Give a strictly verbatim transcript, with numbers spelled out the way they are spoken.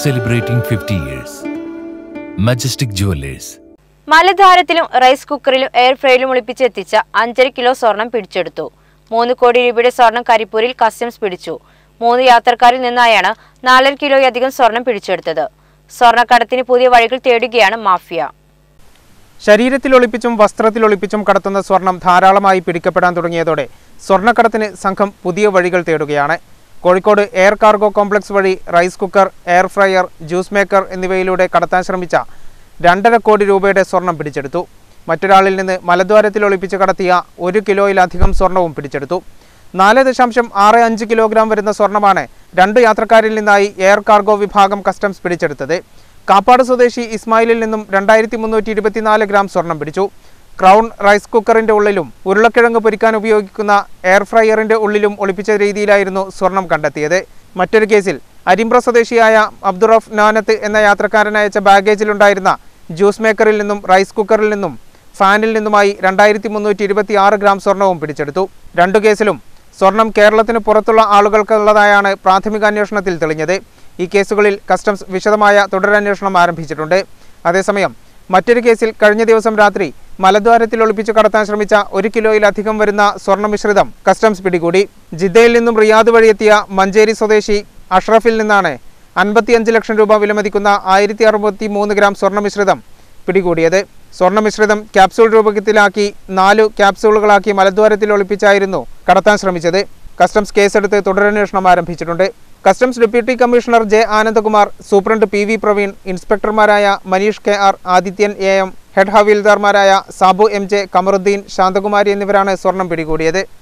celebrating fifty years. Majestic Jewelers. മലദ്വാരത്തിലും rice കുക്കറിലും air ഫ്രൈയിലും ഒളിപ്പിച്ചെത്തിച്ച അഞ്ചര കിലോ സ്വർണം പിടിച്ചെടുത്തു. മൂന്ന് കോടി രൂപയുടെ സ്വർണം കരിപ്പൂരിൽ കസ്റ്റംസ് പിടിച്ചു. മൂന്ന് യാത്രക്കാരിൽ നിന്നായാണ് നാലര കിലോയധികം സ്വർണം പിടിച്ചെടുത്തത്. സ്വർണ്ണക്കടത്തിന് പുതിയ വഴികൾ തേടുകയാണ് മാഫിയ. ശരീരത്തിൽ ഒളിപ്പിച്ചും വസ്ത്രത്തിൽ ഒളിപ്പിച്ചും കടത്തുന്ന സ്വർണം ധാരാളമായി പിടിക്കപ്പെടാൻ തുടങ്ങിയതോടെ സ്വർണ്ണക്കടത്തിന് സംഘം പുതിയ വഴികൾ തേടുകയാണ്. കോഴിക്കോട് എയർ കാർഗോ കോംപ്ലക്സ് വഴി rice cooker, air fryer, juice maker എന്നിവയിലൂടെ കടത്താൻ ശ്രമിച്ച രണ്ടര കോടി രൂപയുടെ സ്വർണം പിടിച്ചെടുത്തു. മറ്റൊരാളിൽ നിന്ന് മലദ്വാരത്തിൽ ഒളിപ്പിച്ച് കടത്തിയ ഒരു കിലോയിലധികം സ്വർണവും പിടിച്ചെടുത്തു. നാല് ദശാംശം ആറ് അഞ്ച് കിലോഗ്രാം വരുന്ന സ്വർണമാണ് രണ്ട് യാത്രക്കാരിൽ നിന്നായി എയർ കാർഗോ വിഭാഗം കസ്റ്റംസ് പിടിച്ചെടുത്തത്. കാപ്പാട് സ്വദേശി ഇസ്മായിലിൽ നിന്നും രണ്ടായിരത്തി മുന്നൂറ്റി ഇരുപത്തിനാല് ഗ്രാം സ്വർണം പിടിച്ചു. ക്രൗൺ റൈസ് കുക്കറിന്റെ ഉള്ളിലും ഉരുളക്കിഴങ്ങ് പൊരിക്കാൻ ഉപയോഗിക്കുന്ന എയർ ഫ്രയറിന്റെ ഉള്ളിലും ഒളിപ്പിച്ച രീതിയിലായിരുന്നു സ്വർണം കണ്ടെത്തിയത്. മറ്റൊരു കേസിൽ അരിമ്പ്ര സ്വദേശിയായ അബ്ദുറഫ് നാനത്ത് എന്ന യാത്രക്കാരനയച്ച ബാഗേജിലുണ്ടായിരുന്ന ജ്യൂസ് മേക്കറിൽ നിന്നും റൈസ് കുക്കറിൽ നിന്നും ഫാനിൽ നിന്നുമായി രണ്ടായിരത്തി മുന്നൂറ്റി ഇരുപത്തി ആറ് ഗ്രാം സ്വർണവും പിടിച്ചെടുത്തു. രണ്ടു കേസിലും സ്വർണം കേരളത്തിന് പുറത്തുള്ള ആളുകൾക്കുള്ളതായാണ് പ്രാഥമിക അന്വേഷണത്തിൽ തെളിഞ്ഞത്. ഈ കേസുകളിൽ കസ്റ്റംസ് വിശദമായ തുടരന്വേഷണം ആരംഭിച്ചിട്ടുണ്ട്. അതേസമയം മറ്റൊരു കേസിൽ കഴിഞ്ഞ ദിവസം രാത്രി മലദ്വാരത്തിൽ ഒളിപ്പിച്ചു കടത്താൻ ശ്രമിച്ച ഒരു കിലോയിലധികം വരുന്ന സ്വർണ്ണ മിശ്രിതം കസ്റ്റംസ് പിടികൂടി. ജിദ്ദയിൽ നിന്നും റിയാദ് വഴിയെത്തിയ മഞ്ചേരി സ്വദേശി അഷ്റഫിൽ നിന്നാണ് അൻപത്തിയഞ്ച് ലക്ഷം രൂപ വിലമതിക്കുന്ന ആയിരത്തി അറുപത്തി മൂന്ന് ഗ്രാം സ്വർണ്ണ മിശ്രിതം പിടികൂടിയത്. സ്വർണ്ണ മിശ്രിതം ക്യാപ്സൂൾ രൂപത്തിലാക്കി നാലു ക്യാപ്സൂളുകളാക്കി മലദ്വാരത്തിൽ ഒളിപ്പിച്ചായിരുന്നു കടത്താൻ ശ്രമിച്ചത്. കസ്റ്റംസ് കേസെടുത്ത് തുടരന്വേഷണം ആരംഭിച്ചിട്ടുണ്ട്. Customs deputy commissioner J Anandakumar, superintendent P V Praveen, ഇൻസ്പെക്ടർമാരായ Manish K R, Adithyan A M, head ഹവീൽദാർമാരായ സാബു എം ജെ, കമറുദ്ദീൻ, ശാന്തകുമാരി എന്നിവരാണ് സ്വർണം പിടികൂടിയത്.